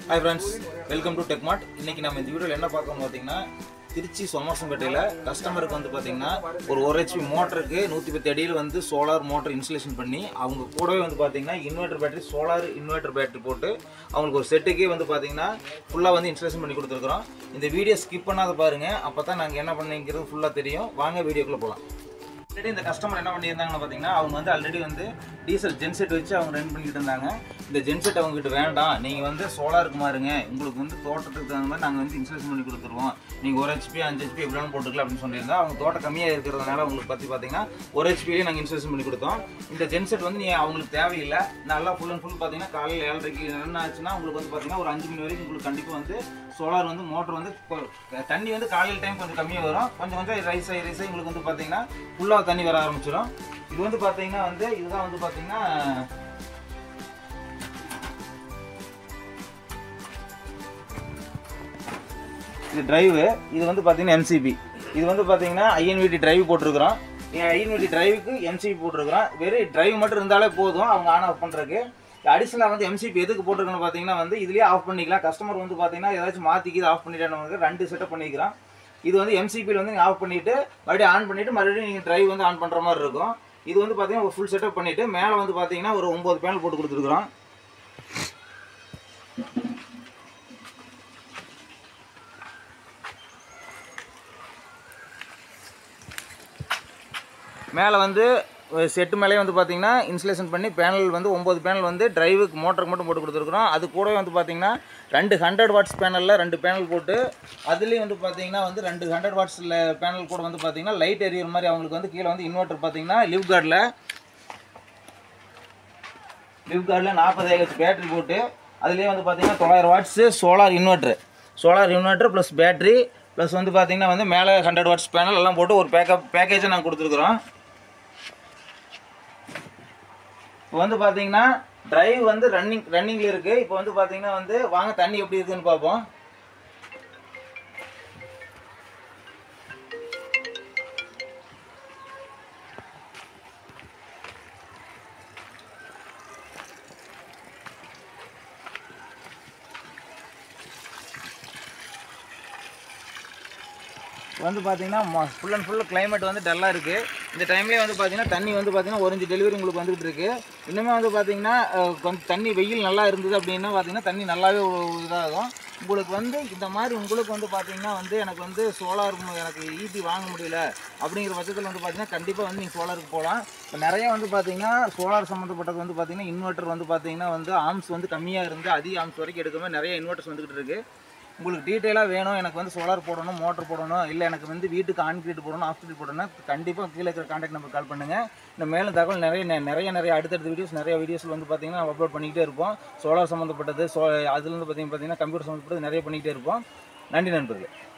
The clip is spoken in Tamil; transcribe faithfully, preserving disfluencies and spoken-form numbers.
Hi friends, welcome to TechMart. இன்னைக்கு நம்ம இந்த வீடியோல என்ன பார்க்க போறோம்னா திருச்சி சோமாசம்பேட்டையில கஸ்டமருக்கு வந்து பாத்தீங்கன்னா ஒரு one H P மோட்டருக்கு one ten அடியில வந்து சோலார் மோட்டார் இன்ஸ்டாலேஷன் பண்ணி அவங்க கூடவே வந்து பாத்தீங்கன்னா inverter battery solar inverter battery போட்டு அவங்களுக்கு ஒரு செட்டுக்கே வந்து பாத்தீங்கன்னா ஃபுல்லா வந்து இன்ஸ்டாலேஷன் பண்ணி கொடுத்துருக்கோம். இந்த வீடியோ ஸ்கிப் பண்ணாத பாருங்க, அப்பதான் நாங்க என்ன பண்ணீங்கிறது ஃபுல்லா தெரியும். வாங்க வீடியோக்குள்ள போலாம். ஆல்ரெடி இந்த கஸ்டமர் என்ன பண்ணியிருந்தாங்கன்னு பார்த்தீங்கன்னா அவங்க வந்து ஆல்ரெடி வந்து டீசல் ஜென்செட் வச்சு அவங்க ரன் பண்ணிட்டு இருந்தாங்க. இந்த ஜென்செட் அவங்ககிட்ட வேண்டாம், நீங்கள் வந்து சோலாருக்கு மாறுங்க, உங்களுக்கு வந்து தோட்டத்துக்கு தகுந்த மாதிரி நாங்கள் வந்து இன்ஸ்டாலேஷன் பண்ணி கொடுத்துருவோம், நீங்கள் ஒரு ஹெச்பி அஞ்சு ஹெச்பி எப்படின்னு போட்டுக்கலாம் அப்படின்னு சொல்லியிருந்தா அவங்க தோட்டம் கம்மியாக இருக்கிறதுனால அவங்களுக்கு பற்றி பார்த்தீங்கன்னா ஒரு ஹெச்பிலேயே நாங்கள் இன்ஸ்டாலேஷன் பண்ணி கொடுத்தோம். இந்த ஜென்செட் வந்து நீங்கள் அவங்களுக்கு தேவையில்லை, நல்லா ஃபுல் அண்ட் ஃபுல் பார்த்தீங்கன்னா காலையில் ஏழரைக்கு ரன் ஆச்சுன்னா உங்களுக்கு வந்து பார்த்தீங்கன்னா ஒரு அஞ்சு மணி வரைக்கும் உங்களுக்கு கண்டிப்பாக வந்து சோலார் வந்து மோட்டர் வந்து தண்ணி வந்து காலையில் டைம் கொஞ்சம் கம்மியாக வரும், கொஞ்சம் கொஞ்சம் ரைஸ் ஆகி ரைஸ் ஆகி உங்களுக்கு வந்து பார்த்தீங்கன்னா ஃபுல்லாக தண்ணி வர ஆரம்பிச்சிடும். இது வந்து பார்த்தீங்கன்னா வந்து இதுதான் வந்து பார்த்தீங்கன்னா இது டிரைவு. இது வந்து பார்த்தீங்கன்னா எம்சிபி. இது வந்து பார்த்தீங்கன்னா ஐஎன்விடி டிரைவ் போட்டிருக்கிறோம். ஐஎன்விடி டிரைவுக்கு எம்சிபி போட்டிருக்கிறோம். வெறும் டிரைவ் மட்டும் இருந்தாலே போதும் அவங்க ஆன் ஆஃப் பண்ணுறதுக்கு. அடிஷனலாக வந்து எம்சிபி எதுக்கு போட்டிருக்கணும்னு பார்த்தீங்கன்னா வந்து இதுலேயே ஆஃப் பண்ணிக்கலாம். கஸ்டமர் வந்து பார்த்தீங்கன்னா ஏதாச்சும் மாற்றிக்கி ஆஃப் பண்ணிட்டு ரெண்டு செட்டப் பண்ணிக்கிறோம். இது வந்து எம்சிபியில் வந்து நீங்கள் ஆஃப் பண்ணிவிட்டு மறுபடியும் ஆன் பண்ணிவிட்டு மறுபடியும் நீங்கள் டிரைவ் வந்து ஆன் பண்ணுற மாதிரி இருக்கும். இது வந்து பார்த்தீங்கன்னா ஒரு ஃபுல் செட்டப் பண்ணிவிட்டு மேலே வந்து பார்த்தீங்கன்னா ஒரு ஒம்பது பேனல் போட்டு கொடுத்துருக்குறோம். மேலே வந்து செட்டு மேலே வந்து பார்த்தீங்கன்னா இன்ஸ்டலேஷன் பண்ணி பேனல் வந்து ஒம்பது பேனல் வந்து டிரைவுக்கு மோட்டருக்கு மட்டும் போட்டு கொடுத்துருக்குறோம். அது கூடவே வந்து பார்த்தீங்கன்னா ரெண்டு ஹண்ட்ரட் வாட்ஸ் பேனலில் ரெண்டு பேனல் போட்டு அதுலேயும் வந்து பார்த்தீங்கன்னா வந்து ரெண்டு ஹண்ட்ரட் வாட்ஸில் பேனல் கூட வந்து பார்த்தீங்கன்னா லைட் எரியிற மாதிரி அவங்களுக்கு வந்து கீழே வந்து இன்வெர்ட்டர் பார்த்தீங்கன்னா லிவ் கார்டில் லிவ் கார்டில் நாற்பது ஏஹெச் பேட்டரி போட்டு அதுலேயே வந்து பார்த்தீங்கன்னா தொள்ளாயிரம் watts solar inverter solar inverter plus battery plus வந்து பார்த்தீங்கன்னா வந்து மேலே ஹண்ட்ரட் வாட்ஸ் பேனல் எல்லாம் போட்டு ஒரு பேக்கப் பேக்கேஜை நாங்கள் கொடுத்துருக்குறோம். இப்போ வந்து பார்த்தீங்கன்னா டிரைவ் வந்து ரன்னிங் ரன்னிங்கில் இருக்குது. இப்போ வந்து பார்த்தீங்கன்னா வந்து வாங்க தண்ணி எப்படி இருக்குதுன்னு பார்ப்போம். வந்து பார்த்தீங்கன்னா ஃபுல் அண்ட் ஃபுல் கிளைமேட் வந்து டல்லாக இருக்குது. இந்த டைம்லேயே வந்து பார்த்தீங்கன்னா தண்ணி வந்து பார்த்தீங்கன்னா ஒரு இன்ச்சு டெலிவரி உங்களுக்கு வந்துகிட்டு இருக்குது. இன்னுமே வந்து பார்த்தீங்கன்னா கொஞ்சம் தண்ணி வெயில் நல்லா இருந்தது அப்படின்னா பார்த்தீங்கன்னா தண்ணி நல்லாவே இதாகும். உங்களுக்கு வந்து இந்த மாதிரி உங்களுக்கு வந்து பார்த்தீங்கன்னா வந்து எனக்கு வந்து சோலார் எனக்கு ஈபி வாங்க முடியல அப்படிங்கிற பட்சத்தில் வந்து பார்த்தீங்கன்னா கண்டிப்பாக வந்து நீங்கள் சோலாருக்கு போகலாம். இப்போ நிறைய வந்து பார்த்தீங்கன்னா சோலார் சம்மந்தப்பட்டது வந்து பார்த்தீங்கன்னா இன்வெர்ட்டர் வந்து பார்த்தீங்கன்னா வந்து ஆம்ஸ் வந்து கம்மியாக இருந்து அதிக ஆம்ஸ் வரைக்கும் எடுக்கும்போது நிறைய இன்வெர்ட்டர்ஸ் வந்துகிட்டு இருக்குது. உங்களுக்கு டீட்டெயிலாக வேணும், எனக்கு வந்து சோலார் போடணும், மோட்டர் போடணும், இல்லை எனக்கு வந்து வீட்டுக்கு ஆன்கிரீட் போடணும், ஆஃப்கிரீட் போடணும், கண்டிப்பாக கீழே இருக்கிற கான்டாக்ட் நம்பர் கால் பண்ணுங்கள். இந்த மேலும் தகவல் நிறைய நிறைய நிறைய அடுத்தடுத்த வீடியோஸ் நிறைய வீடியோஸில் வந்து பார்த்தீங்கன்னா அப்லோட் பண்ணிக்கிட்டே இருப்போம். சோலார் சம்மந்தப்பட்டது சோ அதுலேருந்து பார்த்தீங்கன்னா பார்த்தீங்கன்னா கம்ப்யூட்டர் சம்மந்தப்பட்டது நிறைய பண்ணிக்கிட்டே இருப்போம். நன்றி நண்பர்களே.